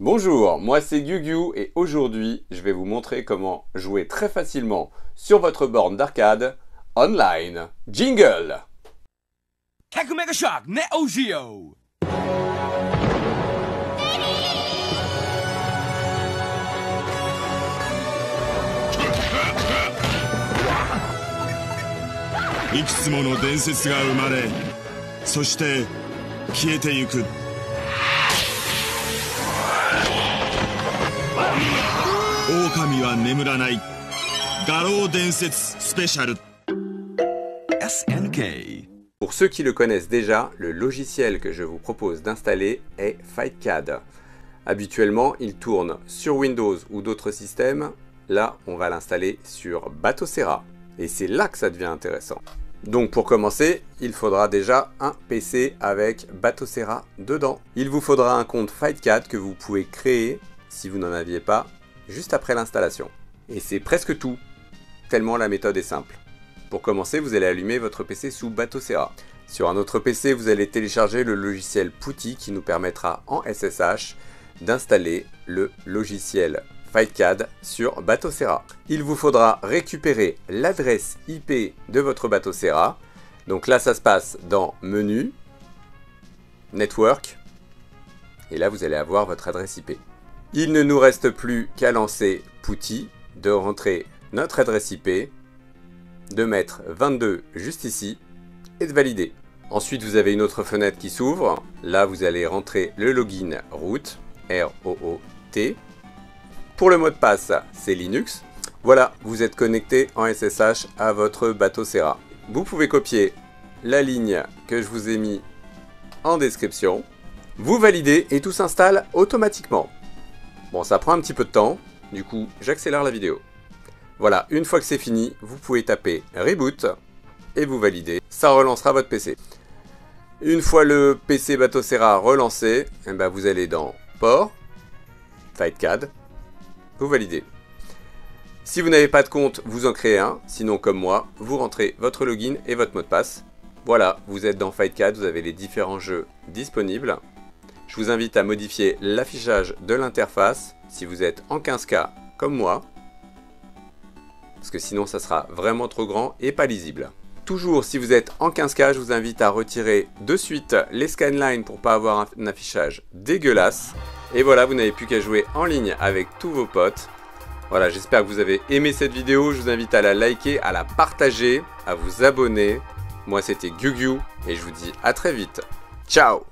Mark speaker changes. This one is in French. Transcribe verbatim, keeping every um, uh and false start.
Speaker 1: Bonjour, moi c'est Gyugyu et aujourd'hui je vais vous montrer comment jouer très facilement sur votre borne d'arcade online. Jingle!
Speaker 2: Kaku Mega Shock Neo Geo!
Speaker 3: いくつもの伝説が生まれ、そして消えてゆく。狼は眠らない。画廊伝説スペシャル。
Speaker 2: S N K.
Speaker 1: Pour ceux qui le connaissent déjà, le logiciel que je vous propose d'installer est FightCAD. Habituellement, il tourne sur Windows ou d'autres systèmes. Là, on va l'installer sur Batocera. Et c'est là que ça devient intéressant. Donc pour commencer, il faudra déjà un P C avec Batocera dedans. Il vous faudra un compte FightCAD que vous pouvez créer, si vous n'en aviez pas, juste après l'installation. Et c'est presque tout, tellement la méthode est simple. Pour commencer, vous allez allumer votre P C sous Batocera. Sur un autre P C, vous allez télécharger le logiciel Putty qui nous permettra en S S H d'installer le logiciel FightCAD sur Batocera. Il vous faudra récupérer l'adresse I P de votre Batocera. Donc là, ça se passe dans Menu, Network, et là, vous allez avoir votre adresse I P. Il ne nous reste plus qu'à lancer Putty, de rentrer notre adresse I P, de mettre vingt-deux juste ici, et de valider. Ensuite, vous avez une autre fenêtre qui s'ouvre. Là, vous allez rentrer le login root, R O O T. Pour le mot de passe, c'est Linux. Voilà, vous êtes connecté en S S H à votre Batocera. Vous pouvez copier la ligne que je vous ai mis en description. Vous validez et tout s'installe automatiquement. Bon, ça prend un petit peu de temps, du coup, j'accélère la vidéo. Voilà, une fois que c'est fini, vous pouvez taper Reboot et vous validez. Ça relancera votre P C. Une fois le P C Batocera relancé, eh ben vous allez dans Port, FightCAD, vous validez. Si vous n'avez pas de compte, vous en créez un. Sinon, comme moi, vous rentrez votre login et votre mot de passe. Voilà, vous êtes dans FightCAD, vous avez les différents jeux disponibles. Je vous invite à modifier l'affichage de l'interface si vous êtes en quinze K comme moi. Parce que sinon, ça sera vraiment trop grand et pas lisible. Toujours, si vous êtes en quinze K, je vous invite à retirer de suite les scanlines pour pas avoir un affichage dégueulasse. Et voilà, vous n'avez plus qu'à jouer en ligne avec tous vos potes. Voilà, j'espère que vous avez aimé cette vidéo. Je vous invite à la liker, à la partager, à vous abonner. Moi, c'était Gyugyu et je vous dis à très vite. Ciao!